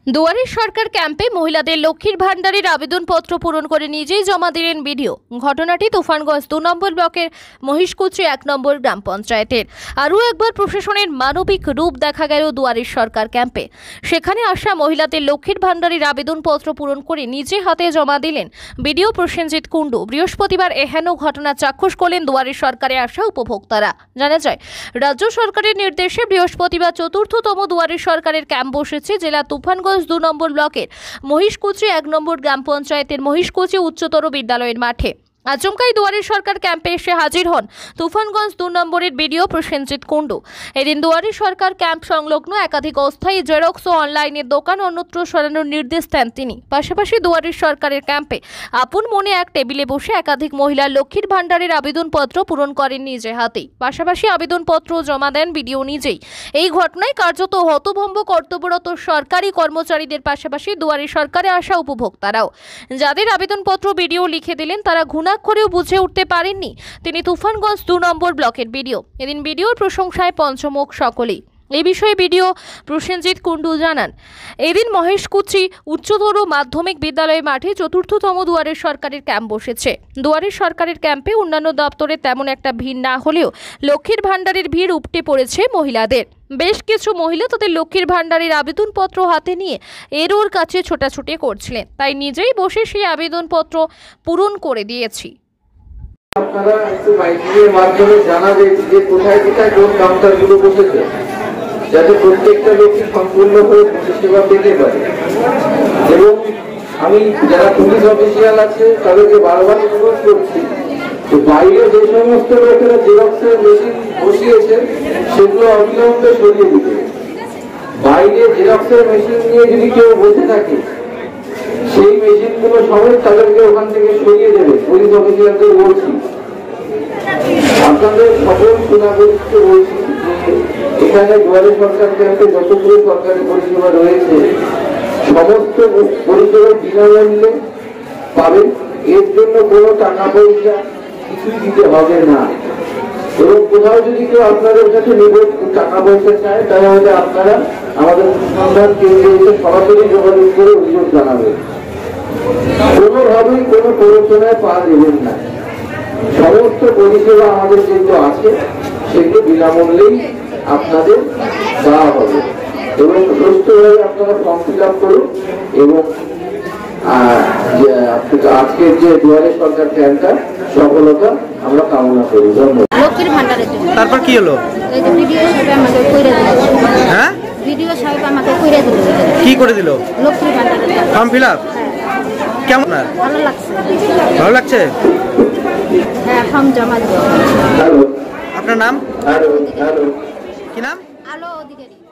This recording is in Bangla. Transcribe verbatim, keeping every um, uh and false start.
দুয়ারে সরকার ক্যাম্পে মহিলাদের লক্ষ্মীর ভান্ডারের আবেদনপত্র পূরণ করে নিজেই জমা দিলেন বিডিও। ঘটনাটি তুফানগঞ্জ দু নম্বর ব্লকের মহিষকুচি এক নম্বর গ্রাম পঞ্চায়েতের। আরও একবার প্রশাসনের মানবিক রূপ দেখা গেল দুয়ারে সরকার ক্যাম্পে। সেখানে আসা মহিলাদের লক্ষ্মীর ভান্ডারের আবেদনপত্র পূরণ করে নিজে হাতে জমা দিলেন বিডিও প্রসেনজিৎ কুণ্ডু। বৃহস্পতিবার এহেন ঘটনা চাক্ষুষ করলেন দুয়ারে সরকারে আসা উপভোক্তারা। জানা যায়, রাজ্য সরকারের নির্দেশে বৃহস্পতিবার চতুর্থতম দুয়ারে সরকারের ক্যাম্প বসেছে জেলা তুফানগঞ্জ দু নম্বর ব্লকের মহিষকুচি এক নম্বর গ্রাম পঞ্চায়েতের মহিষকুচি উচ্চতর বিদ্যালয়ের মাঠে। আচমকাই দুয়ারে সরকার ক্যাম্পে এসে হাজির হন তুফানগঞ্জ দু নম্বরের বিডিও প্রসেনজিৎ কুণ্ডু। এদিন দুয়ারে সরকার ক্যাম্প সংলগ্ন একাধিক অস্থায়ী জেরক্স ও অনলাইনের দোকান অন্যত্র সরানোর নির্দেশ দেন তিনি। পাশাপাশি দুয়ারে সরকারের ক্যাম্পে আপন মনে এক টেবিলে বসে একাধিক মহিলার লক্ষ্মীর ভান্ডারের আবেদনপত্র পূরণ করেন নিজে হাতেই। পাশাপাশি আবেদনপত্র জমা দেন বিডিও নিজেই। এই ঘটনায় কার্যত হতভম্ব কর্তব্যরত সরকারি কর্মচারীদের পাশাপাশি দুয়ারে সরকারে আসা উপভোক্তারাও। যাদের আবেদনপত্র বিডিও লিখে দিলেন তারা ঘুণাক্ষরেও বুঝে উঠতে পারেননি তিনি তুফানগঞ্জ দু নম্বর ব্লকের বিডিও। এদিন বিডিওর প্রশংসায় পঞ্চমুখ সকলেই। এই বিষয়ে বিডিও প্রসেনজিৎ কুণ্ডু জানান, এদিন মহেশকুচি উচ্চতর মাধ্যমিক বিদ্যালয়ের মাঠে চতুর্থতম দুয়ারের সরকারের ক্যাম্প বসেছে। দুয়ারের সরকারের ক্যাম্পে অন্যান্য দপ্তরে তেমন একটা ভিড় না হলেও লক্ষ্মীর ভান্ডারের ভিড় উপটে পড়েছে মহিলাদের। বেশ কিছু মহিলা তাদের লক্ষ্মীর ভান্ডারের আবেদনপত্র হাতে নিয়ে এর ওর কাছে ছোটাছুটি করছিলেন, তাই নিজেই বসে সেই আবেদনপত্র পূরণ করে দিয়েছি। আপনারা একটু মাইকিংয়ের মাধ্যমে জানাবেন যে কোথায় কোথায় কোন কাউন্টারগুলো বসেছে, যাতে প্রত্যেকটা লোকই সম্পূর্ণভাবে পরিষেবা পেতে পারে। এবং আমি যারা পুলিশ অফিসিয়াল আছে তাদেরকে বারবার অনুরোধ করছি যে বাইরে যে সমস্ত লোকেরা জেরক্সের মেশিন বসিয়েছেন সেগুলো অবিলম্বে সরিয়ে দিতে। বাইরে জেরক্সের মেশিন নিয়ে যদি কেউ বসে থাকে সেই মেশিনগুলো সমেত তাদেরকে ওখান থেকে সরিয়ে দেবে। পুলিশ অফিসিয়ালদের বলছি, আপনাদের সকল সুনাগরিককে বলছি যে এখানে দুয়ারে সরকার ক্যাম্পে যতগুলো সরকারি পরিষেবা রয়েছে সমস্ত পরিষেবা বিনামূল্যে পাবেন। এর জন্য কোনো টাকা পয়সা কিছুই দিতে হবে না। এবং কোথাও যদি কেউ আপনাদের কাছে নিবন্ধ টাকা পয়সা চায় তাহলে আপনারা আমাদের সন্ধান কেন্দ্রে এসে সরাসরি যোগাযোগ করে অভিযোগ জানাবেন। কোনোভাবেই কোনো প্ররোচনায় পা দেবেন না। সমস্ত পরিষেবা আমাদের যেগুলো আছে সেগুলো বিনামূল্যেই আপনাদের দেওয়া হবে। এবং সুস্থভাবে আপনারা ফর্ম ফিল আপ করুন। এবং আজকের যে দুয়ারে সরকার ক্যাম্পটা সফলতা আমরা কামনা করি। ধন্যবাদ। লক্ষ্মীর ভান্ডারের জন্য তারপর কি হলো? এই যে ভিডিও সাহেব আমাকে কইরা দিল। হ্যাঁ, ভিডিও সাহেব আমাকে কইরা দিল। কি করে দিল? লক্ষ্মীর ভান্ডারের ফর্ম ফিল আপ। কেমন? ভালো লাগছে। ভালো লাগছে? হ্যাঁ, ফর্ম জমা দিল। হ্যালো, আপনার নাম? হ্যালো, হ্যালো, কি নাম? আলো অধিকারী।